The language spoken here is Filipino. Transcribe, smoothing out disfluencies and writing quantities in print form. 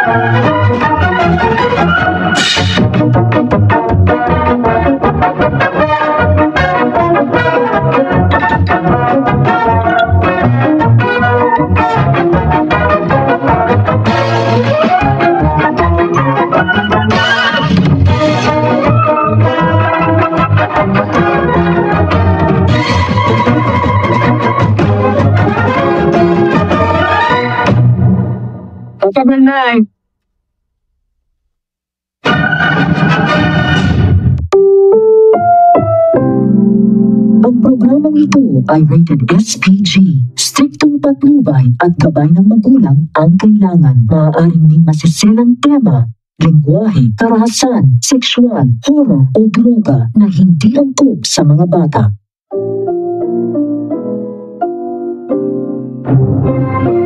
Pagkabalay. Ang programang ito ay rated SPG. Striktong patnubay at gabay ng magulang ang kailangan. Maaaring may masiselang tema, lengguwahe, karahasan, sexual, horror o droga na hindi angkop sa mga bata.